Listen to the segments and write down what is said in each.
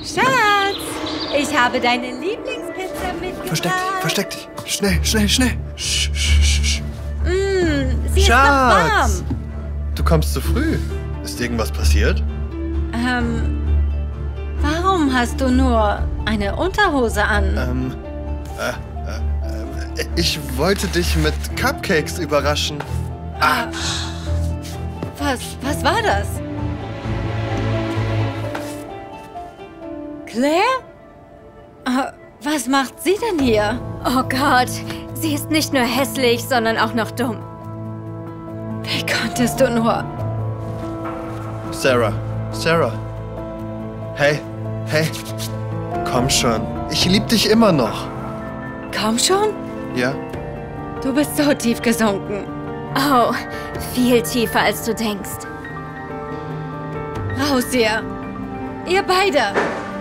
Schatz, ich habe deine Lieblingspizza mitgebracht. Versteck dich. Schnell. Sch. Sie ist noch warm. Du kommst zu früh. Ist irgendwas passiert? Warum hast du nur eine Unterhose an? Ich wollte dich mit Cupcakes überraschen. Was war das? Claire? Was macht sie denn hier? Oh Gott, sie ist nicht nur hässlich, sondern auch noch dumm. Wie konntest du nur? Sarah. Hey. Komm schon. Ich lieb dich immer noch. Komm schon? Ja? Du bist so tief gesunken. Oh, viel tiefer als du denkst. Raus hier. Ihr beide.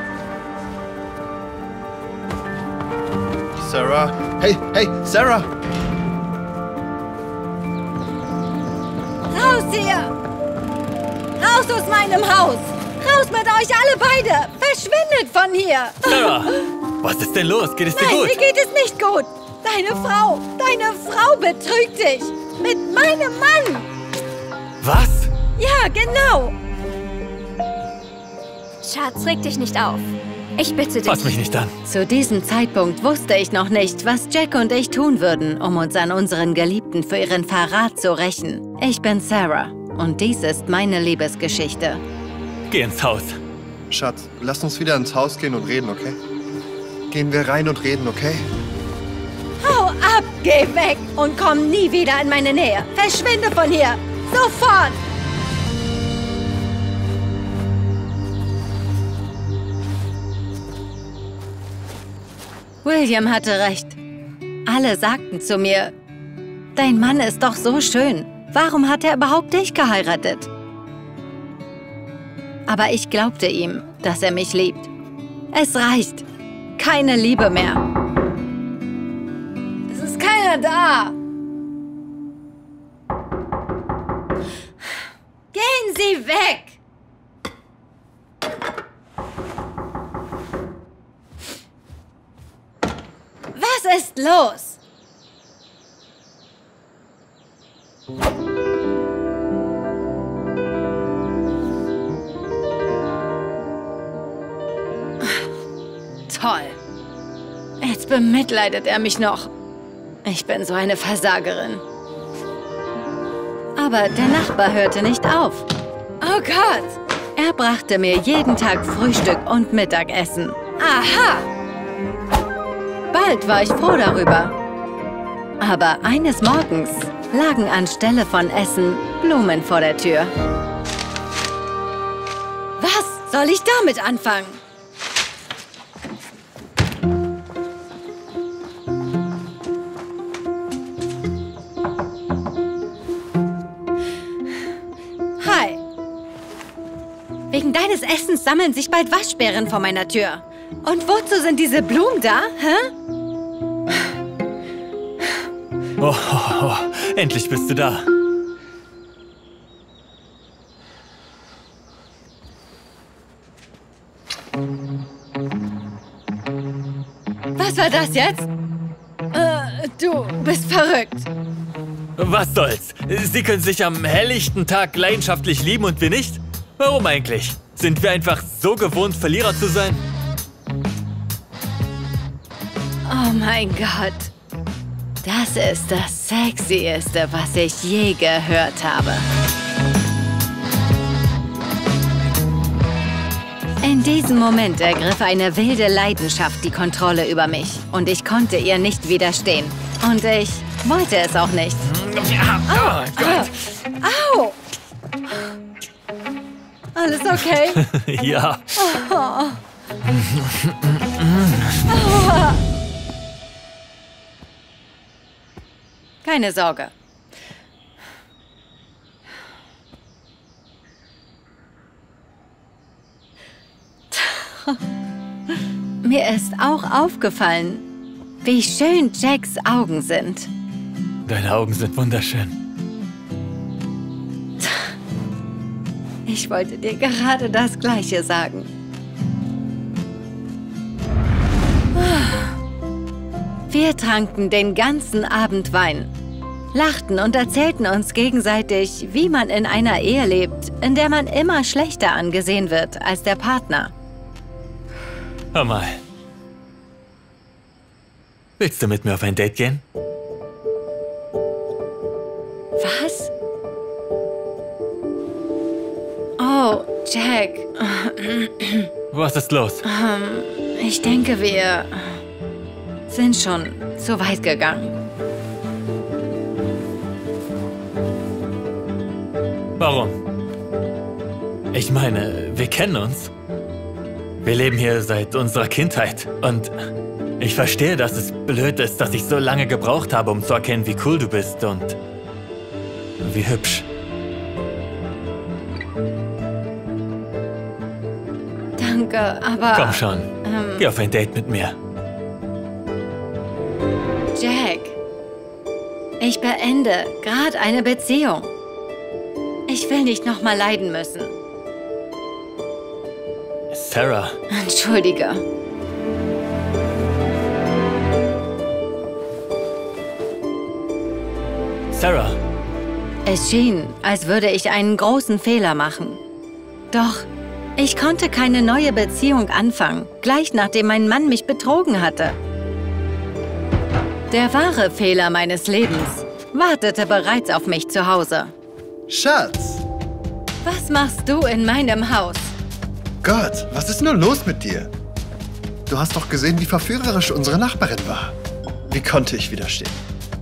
Sarah. Hey, Sarah. Raus hier. Raus aus meinem Haus. Raus mit euch alle beide. Verschwindet von hier. Sarah, was ist denn los? Geht es dir Nein, gut? mir geht es nicht gut. Deine Frau betrügt dich. Mit meinem Mann. Was? Ja, genau. Schatz, reg dich nicht auf. Ich bitte dich. Fass mich nicht an. Zu diesem Zeitpunkt wusste ich noch nicht, was Jack und ich tun würden, um uns an unseren Geliebten für ihren Verrat zu rächen. Ich bin Sarah und dies ist meine Liebesgeschichte. Geh ins Haus. Schatz, lass uns wieder ins Haus gehen und reden, okay? Gehen wir rein und reden, okay? Hau ab, geh weg und komm nie wieder in meine Nähe. Verschwinde von hier. Sofort. William hatte recht. Alle sagten zu mir, dein Mann ist doch so schön. Warum hat er überhaupt dich geheiratet? Aber ich glaubte ihm, dass er mich liebt. Es reicht. Keine Liebe mehr. Es ist keiner da. Gehen Sie weg! Was ist los? Toll. Jetzt bemitleidet er mich noch. Ich bin so eine Versagerin. Aber der Nachbar hörte nicht auf. Oh Gott! Er brachte mir jeden Tag Frühstück und Mittagessen. Aha! Bald war ich froh darüber. Aber eines Morgens lagen anstelle von Essen Blumen vor der Tür. Was soll ich damit anfangen? Hi. Wegen deines Essens sammeln sich bald Waschbären vor meiner Tür. Und wozu sind diese Blumen da, hä? Oh, endlich bist du da. Was war das jetzt? Du bist verrückt. Was soll's? Sie können sich am helllichten Tag leidenschaftlich lieben und wir nicht? Warum eigentlich? Sind wir einfach so gewohnt, Verlierer zu sein? Oh mein Gott. Das ist das Sexieste, was ich je gehört habe. In diesem Moment ergriff eine wilde Leidenschaft die Kontrolle über mich. Und ich konnte ihr nicht widerstehen. Und ich wollte es auch nicht. Oh Gott. Au! Alles okay? Ja. Keine Sorge. Mir ist auch aufgefallen, wie schön Jacks Augen sind. Deine Augen sind wunderschön. Ich wollte dir gerade das Gleiche sagen. Wir tranken den ganzen Abend Wein, lachten und erzählten uns gegenseitig, wie man in einer Ehe lebt, in der man immer schlechter angesehen wird als der Partner. Hör mal. Willst du mit mir auf ein Date gehen? Was? Oh, Jack. Was ist los? Ich denke, wir sind schon zu weit gegangen. Warum? Ich meine, wir kennen uns. Wir leben hier seit unserer Kindheit. Und ich verstehe, dass es blöd ist, dass ich so lange gebraucht habe, um zu erkennen, wie cool du bist und wie hübsch. Danke, aber... Komm schon, geh auf ein Date mit mir. Jack, ich beende gerade eine Beziehung. Ich will nicht nochmal leiden müssen. Sarah. Entschuldige. Sarah. Es schien, als würde ich einen großen Fehler machen. Doch, ich konnte keine neue Beziehung anfangen, gleich nachdem mein Mann mich betrogen hatte. Der wahre Fehler meines Lebens wartete bereits auf mich zu Hause. Schatz! Was machst du in meinem Haus? Gott, was ist nur los mit dir? Du hast doch gesehen, wie verführerisch unsere Nachbarin war. Wie konnte ich widerstehen?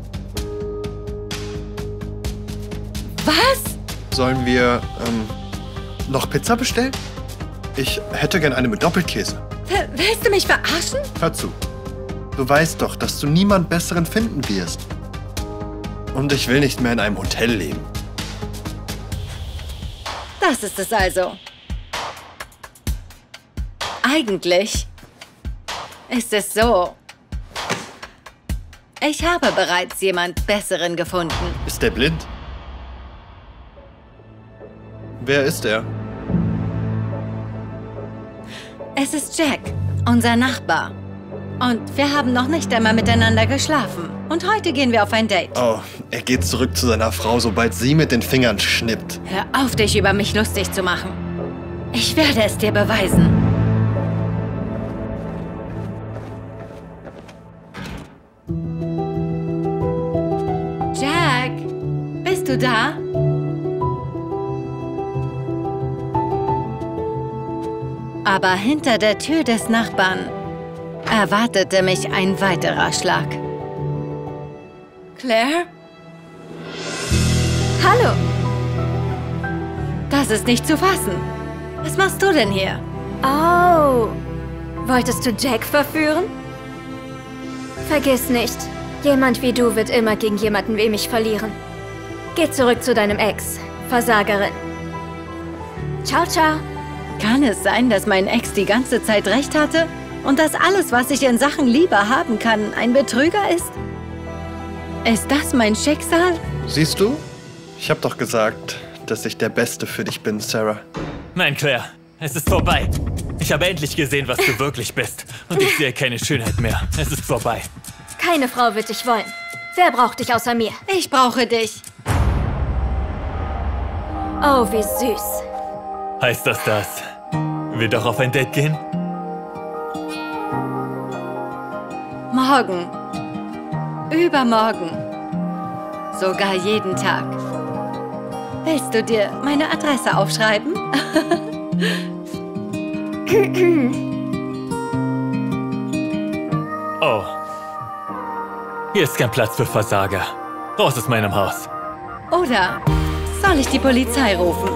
Was? Sollen wir, noch Pizza bestellen? Ich hätte gern eine mit Doppelkäse. Willst du mich verarschen? Hör zu. Du weißt doch, dass du niemand Besseren finden wirst. Und ich will nicht mehr in einem Hotel leben. Das ist es also. Eigentlich ist es so. Ich habe bereits jemand Besseren gefunden. Ist der blind? Wer ist er? Es ist Jack, unser Nachbar. Und wir haben noch nicht einmal miteinander geschlafen. Und heute gehen wir auf ein Date. Oh, er geht zurück zu seiner Frau, sobald sie mit den Fingern schnippt. Hör auf, dich über mich lustig zu machen. Ich werde es dir beweisen. Jack, bist du da? Aber hinter der Tür des Nachbarn erwartete mich ein weiterer Schlag. Claire? Hallo. Das ist nicht zu fassen. Was machst du denn hier? Oh. Wolltest du Jack verführen? Vergiss nicht, jemand wie du wird immer gegen jemanden wie mich verlieren. Geh zurück zu deinem Ex, Versagerin. Ciao, ciao. Kann es sein, dass mein Ex die ganze Zeit recht hatte? Und dass alles, was ich in Sachen Liebe haben kann, ein Betrüger ist? Ist das mein Schicksal? Siehst du? Ich hab doch gesagt, dass ich der Beste für dich bin, Sarah. Nein, Claire, es ist vorbei. Ich habe endlich gesehen, was du wirklich bist. Und ich sehe keine Schönheit mehr. Es ist vorbei. Keine Frau wird dich wollen. Wer braucht dich außer mir? Ich brauche dich. Oh, wie süß. Heißt das, wir doch auf ein Date gehen? Morgen. Übermorgen. Sogar jeden Tag. Willst du dir meine Adresse aufschreiben? Oh. Hier ist kein Platz für Versager. Raus aus meinem Haus. Oder soll ich die Polizei rufen?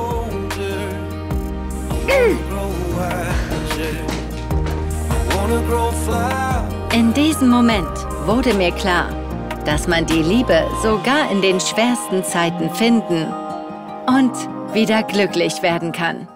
In diesem Moment wurde mir klar, dass man die Liebe sogar in den schwersten Zeiten finden und wieder glücklich werden kann.